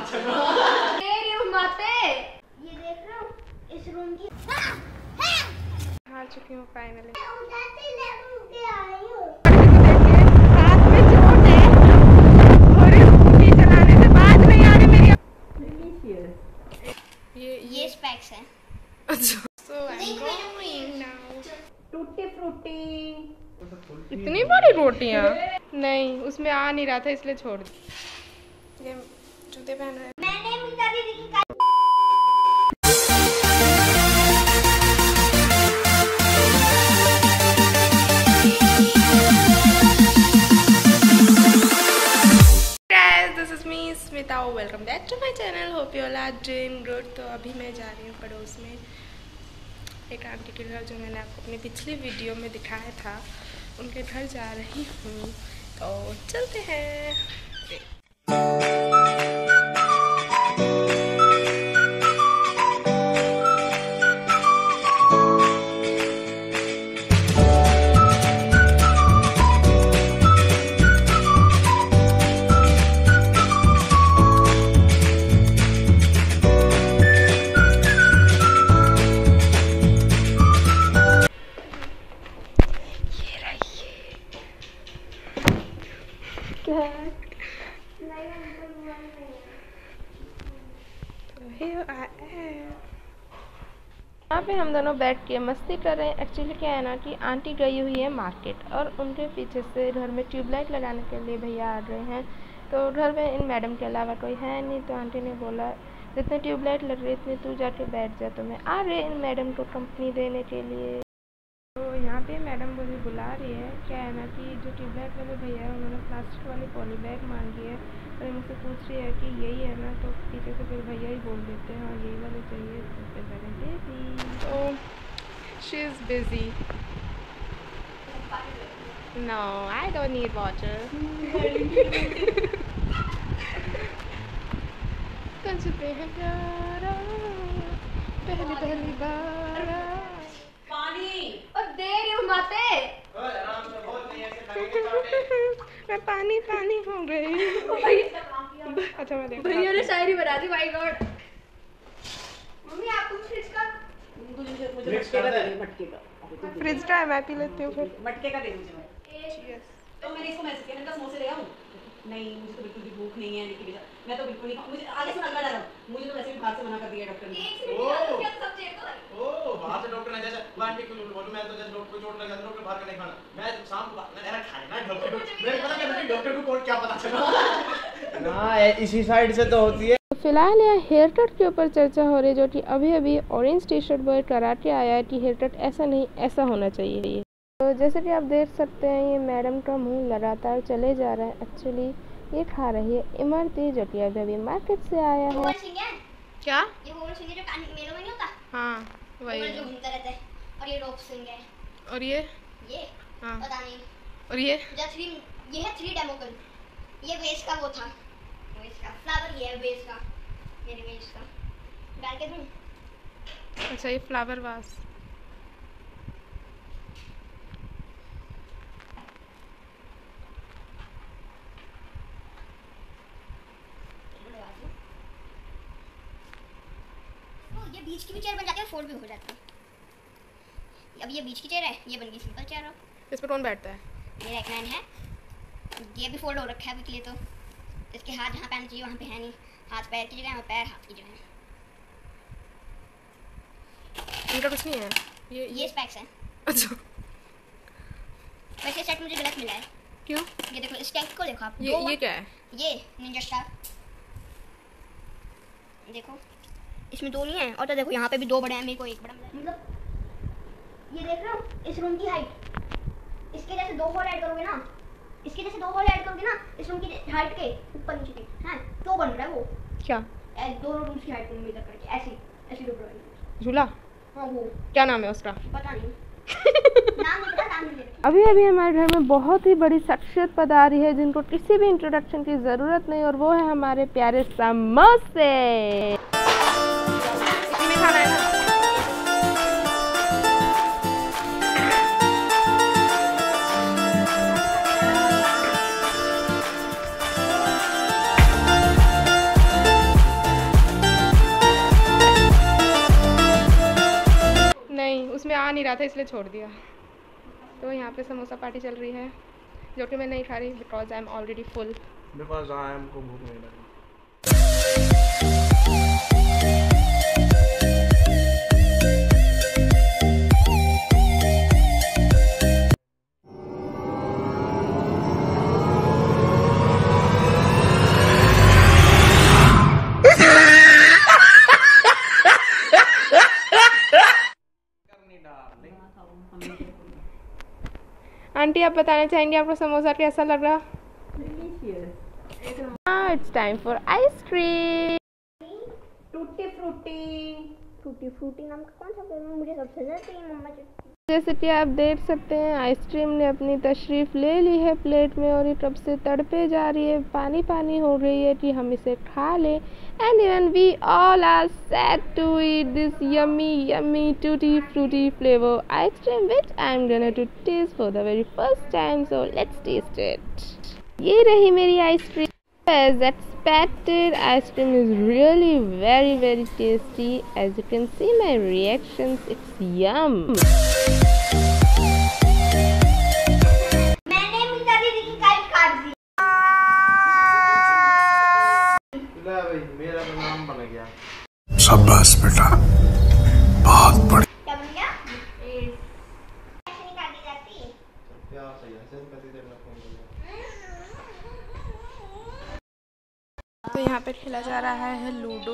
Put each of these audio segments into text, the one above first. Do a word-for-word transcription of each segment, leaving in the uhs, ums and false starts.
ये देख रहे हो इस रूम की हार चुकी हूँ फाइनली। हाथ में चोट है और स्कूटी चलाने से बात नहीं आ रही मेरी। ये ये स्पेक्स है। अच्छा so I'm going now. Tutti frutti. इतनी बड़ी रोटियां नहीं उसमें आ नहीं रहा था इसलिए छोड़ दी। ये जूते पहन रहे हैं। मैंने मीता दीदी की Smita, welcome back to my channel. Hope you all are doing good. तो अभी मैं जा रही हूँ पड़ोस में एक आंटी के घर, जो मैंने आपको अपनी पिछली वीडियो में दिखाया था, उनके घर जा रही हूँ। तो चलते हैं। यहाँ पे हम दोनों बैठ के मस्ती कर रहे हैं। एक्चुअली क्या है ना कि आंटी गई हुई है मार्केट और उनके पीछे से घर में ट्यूबलाइट लगाने के लिए भैया आ रहे हैं। तो घर में इन मैडम के अलावा कोई है नहीं, तो आंटी ने बोला जितने ट्यूबलाइट लग रही इतने तू जाके बैठ जा। तो मैं आ रही इन मैडम को कंपनी देने के लिए। तो यहाँ पे मैडम मुझे बुला रही है। क्या है ना कि जो ट्यूबलाइट वाले भैया है उन्होंने प्लास्टिक वाली पॉली बैग मांगी है और मुझसे पूछ रही है कि यही है ना। तो पीछे से फिर भैया ही बोल देते हैं और यही वाले चाहिए। तो फिर मैंने दे दी। तो she is busy. No I don't need water. तुझपे है प्यारा पहली पहली बार पानी और दे रही हूँ माते। मैं पानी पानी हो गई। अच्छा मैं देखता हूँ। भैया ने शायरी बना दी। My God. मम्मी आपको फ्रिज का मटके का दे मटके का फ्रिज का है, मैं पी लेती हूँ फिर। मटके का दे मुझे। Cheers। तो मैंने इसको मैसेज किया, मैंने कहा समोसे ले आऊं? नहीं मुझे तो बिल्कुल भी भूख नहीं है, लेकिन मैं तो बिल्कुल नहीं खाऊं। मुझे आगे से अगला डालो। मुझे तो वैसे भी बाहर से मना कर दिया डॉक्टर ने। ओ ओ बाहर से डॉक्टर ने जैसे आंटी को बोलूं मैं तो जैसे डॉक्टर को चोट लगा डॉक्टर बाहर का नहीं खाना। मैं शाम को मेरा खाना है डॉक्टर को। मेरे पता क्या डॉक्टर को कौन क्या पता चला ना इसी साइड से तो होती है। फिलहाल यहाँ हेयर कट के ऊपर चर्चा हो रही है, जो कि अभी अभी ऑरेंज टी शर्ट बॉय करा के आया है कि हेयर कट ऐसा नहीं ऐसा होना चाहिए। तो जैसे कि आप देख सकते हैं ये मैडम का मुंह लगातार चले जा रहा है। एक्चुअली ये खा रही है इमरती, जो कि अभी अभी मार्केट से आया है। क्या ये वो सिंह है जो कान मेलों में नहीं होता? हाँ वही जो घूमता रहता है। और ये रोप सिंह है। और ये ये हाँ पता नहीं। और ये जो थ्री ये है थ्री डेमोकल। ये बेस का वो था बेस का फ्लावर। ये है बेस का मेरे बेस का डाल के दूं। अच्छा ये फ्लावर वास। ये बीच की भी चेयर बन जाती है, फोल्ड भी हो जाती है। अब ये बीच की चेयर है, ये बन गई सिंपल चेयर। अब इस पर कौन बैठता है? ये रेकलाइन है, ये भी फोल्ड हो रखा है अभी के लिए। तो इसके हाथ जहाँ पे आना चाहिए वहाँ पे है नहीं। हाथ पैर की जगह है, पैर हाथ की जगह है। इनका कुछ नहीं है। ये ये स्पेक्स है। अच्छा वैसे सेट मुझे गलत मिला है। क्यों? ये देखो इस टैग को देखो आप। ये ये क्या है? ये निंजा स्टार। देखो इसमें दो नहीं है। और तो देखो यहाँ पे भी दो बड़े हैं, मेरे को एक बड़ा मिला है। मतलब ये देख रहे हो इस रूम की हाइट। इसके जैसे दो होल ऐड करोगे ना, इसके जैसे दो होल ऐड करोगे ना इस रूम की हाइट के ऊपर नीचे के, हैं तो बन रहा है वो। क्या? दोनों रूम्स की हाइट को मिला करके ऐसी ऐसी दो बड़ा झूला। हाँ वो क्या नाम है उसका? पता नहीं। नाम नहीं पता, नाम नहीं। अभी अभी हमारे घर में बहुत ही बड़ी शख्सियत पधारी है जिनको किसी भी इंट्रोडक्शन की ज़रूरत नहीं, और वो है हमारे प्यारे समोसे। इसमें खाना है ना? रहा था इसलिए छोड़ दिया। तो यहाँ पे समोसा पार्टी चल रही है जो कि मैं नहीं खा रही because I am already full. Because I am को भूख नहीं लगी। आंटी आप बताना चाहेंगे आपको समोसा कैसा लग रहा? It's time for ice cream. Tutti frutti tutti frutti नाम का कौन सा फ्लेवर मुझे सबसे ज्यादा चाहिए मम्मा जी। जैसे कि आप देख सकते हैं आइसक्रीम ने अपनी तशरीफ़ ले ली है प्लेट में और ये कब से तड़पे जा रही है, पानी पानी हो रही है कि हम इसे खा लें। And even we all are set to eat this yummy yummy tutti frutti flavour ice cream which I am gonna to taste for the very first time, so let's taste it. ये रही मेरी ice cream. As expected, ice cream is really very very tasty. As you can see my reactions, it's yum. मैंने मीता दीदी की काट काट दी। ले भाई मेरा तो नाम बन गया। शाबाश बेटा, बहुत बढ़िया। क्या बन गया? ऐसे नहीं काटी जाती। क्या सही है, ऐसे कैसे देना फोन कर। तो यहाँ पे खेला जा रहा है लूडो।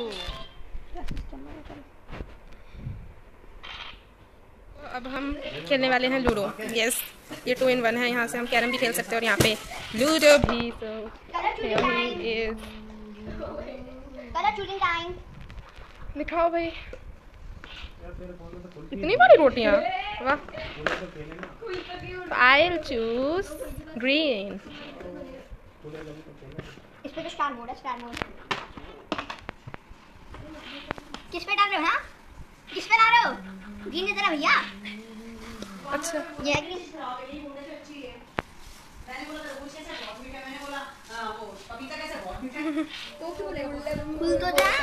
तो अब हम खेलने वाले हैं लूडो। यस, ये टू इन वन है। यहाँ से हम कैरम भी खेल सकते हैं और यहाँ पे लूडो भी। so here he is। Colour choosing time. दिखाओ भाई, इतनी बड़ी रोटियाँ, वाह। I will choose green. इस पे तो स्टार मोड है, स्टार मोड। किस पे डाल रहे हो? हाँ, किस पे डाल रहे हो? ग्रीन की तरह भैया। अच्छा, ये है ग्रीन। मैंने बोला तरबूज कैसा बहुत मीठा, मैंने बोला हां वो पपीता कैसा बहुत मीठा। तो क्यों बोले उल्टा खुल तो जा।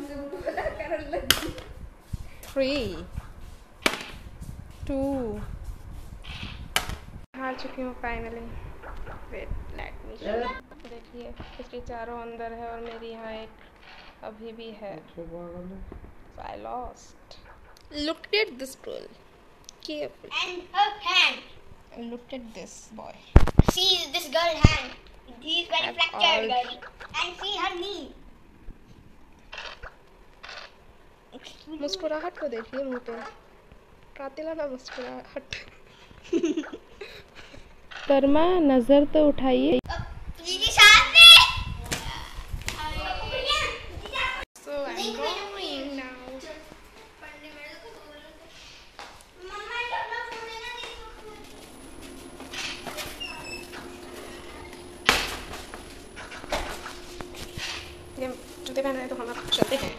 थ्री टू हार चुकी हूँ finally. Wait let me show. देखिए इसके चारों अंदर है और मेरी यहाँ एक अभी भी है। I lost. Look at this girl. Careful. And her hand. And look at this boy. See this girl hand. He is very That's fractured, all. girl. And see her knee. मुस्कुराहट को देखिए मुंह पे, कातिला ना मुस्कुराहट। कर्मा नजर तो उठाइए। दीदी साथ में। So I'm going now. मम्मा ने अपना फोन लेना दीदी को। ये जूते पहन रहे हैं तो हम अब चलते हैं।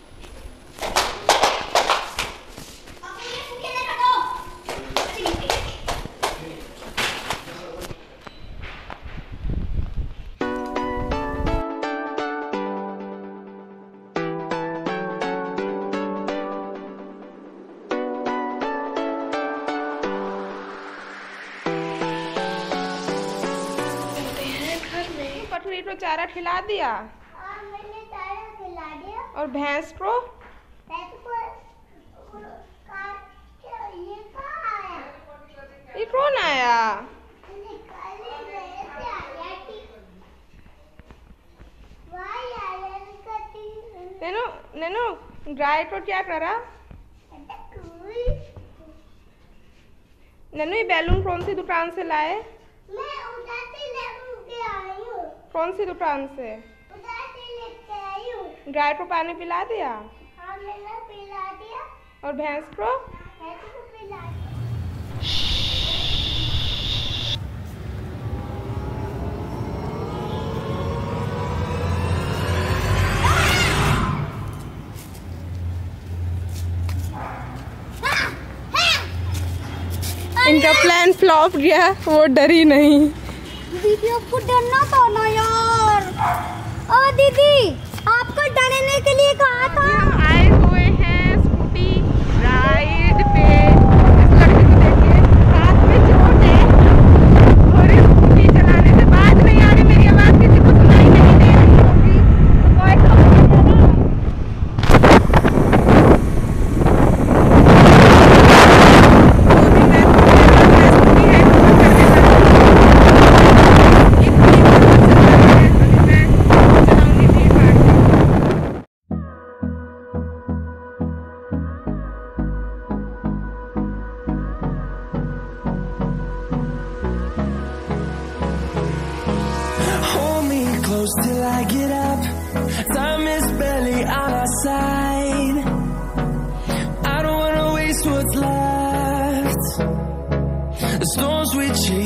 पटरी को चारा खिला दिया और मैंने चारा खिला दिया और भैंस को भैंस को काट के ये कहाँ आया? ये कौन आया? निकाले गए थे आया थी। वही आया निकलती। नैनो नैनो गाय को क्या करा? नैनो ये बैलून कौन सी दुकान से लाए? मैं उधर से लेके आई हूँ। कौन सी दुकान से? उधर से लेके आई हूँ। गाय को पानी पिला दिया हाँ मैंने पिला दिया। और भैंस को? भैंस को पिला दिया। इनका प्लान फ्लॉप गया, वो डरी नहीं। दीदी आपको डरना था ना यार। ओ दीदी आपको डरने के लिए कहा था। आए हुए हैं स्कूटी राइड पे। इस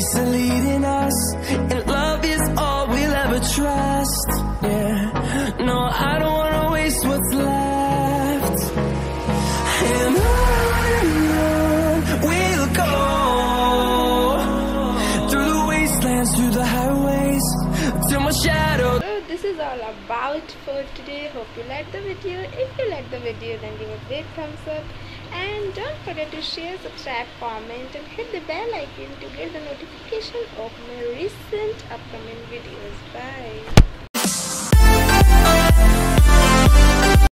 mistakes are leading us, and love is all we'll ever trust. Yeah, no, I don't wanna waste what's left. And on we'll go, through the wastelands, through the highways, till my shadow. So this is all about for today. Hope you liked the video. If you liked the video, then give a big thumbs up, and don't forget to share, subscribe, comment, and hit the bell icon to get the notification of my recent upcoming videos. Bye.